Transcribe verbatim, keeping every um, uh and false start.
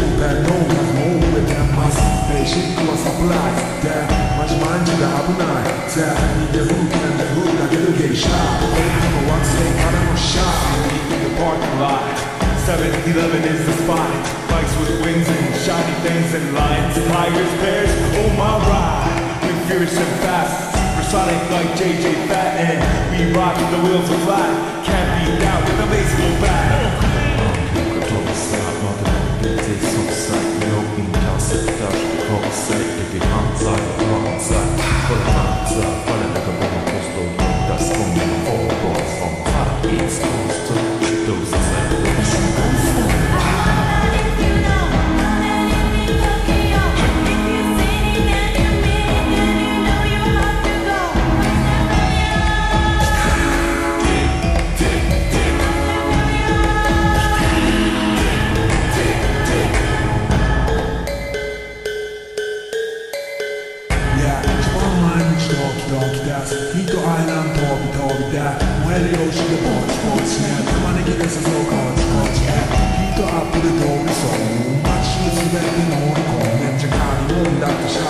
that no one has more with them us Hey,シックはサプライズでマジマンジが危ないぜ似てる風景で風だけどゲイシャー俺の惑星からのシャー in the parking lot seven eleven is the spot Bikes with wings and shiny things and lions Tigers, bears, oh my ride We're furious and fast We're sonic like J J Fat And we rock with the wheels are flat Can't beat out with a baseball bat Heat up with the door, so much is better than all the comments. I can't even that